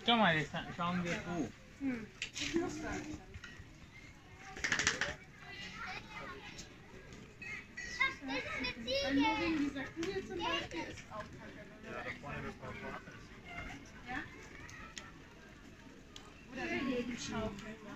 Schau mal, jetzt schauen wir zu. Ich muss da nicht. Weil nur wegen dieser Kugel zum Beispiel ist auch kacke. Ja, da vorne wird man woanders. Ja? Oder wegen Schaufel.